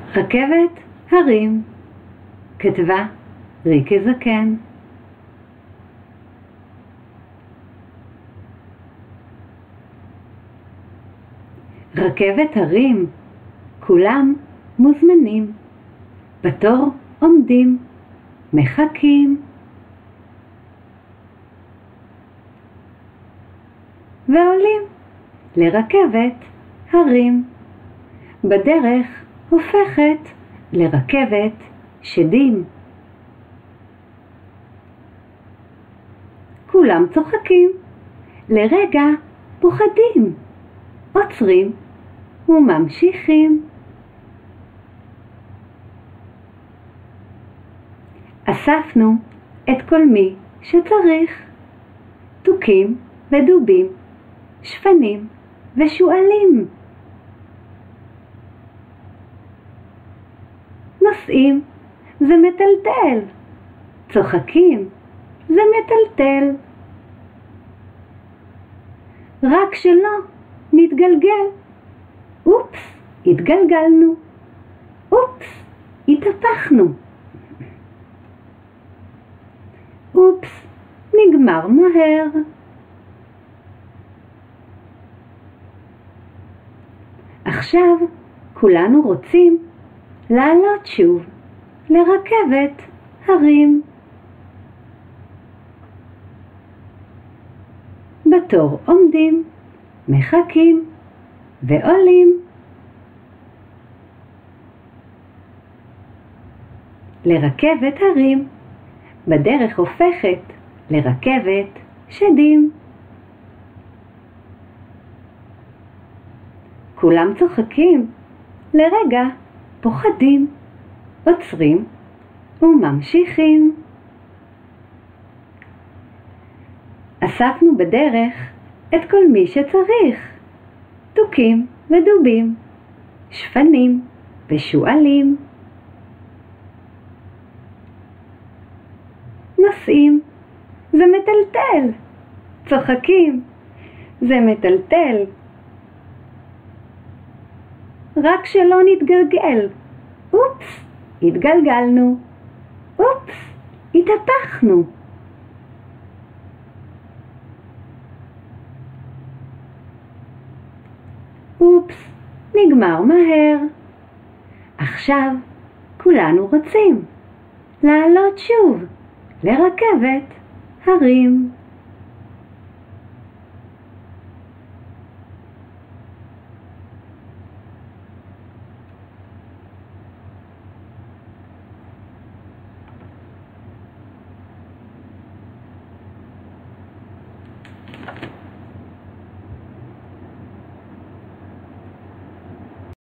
רכבת הרים, כתבה ריקי זקן. רכבת הרים, כולם מוזמנים, בתור עומדים, מחכים. ועולים לרכבת הרים, בדרך הופכת לרכבת שדים. כולם צוחקים, לרגע פוחדים, עוצרים וממשיכים. אספנו את כל מי שצריך, תוכים ודובים, שפנים ושואלים. נוסעים, זה מטלטל, צוחקים, זה מטלטל. רק שלא נתגלגל, אופס, התגלגלנו, אופס, התהפכנו. אופס, נגמר מהר. עכשיו כולנו רוצים לעלות שוב לרכבת הרים. בתור עומדים, מחכים ועולים. לרכבת הרים, בדרך הופכת לרכבת שדים. כולם צוחקים, לרגע פוחדים, עוצרים וממשיכים. אספנו בדרך את כל מי שצריך, תוכים ודובים, שפנים ושואלים. נוסעים, זה מטלטל, צוחקים, זה מטלטל. רק שלא נתגלגל, אופס, התגלגלנו, אופס, התהפכנו. אופס, נגמר מהר. עכשיו כולנו רוצים לעלות שוב לרכבת הרים.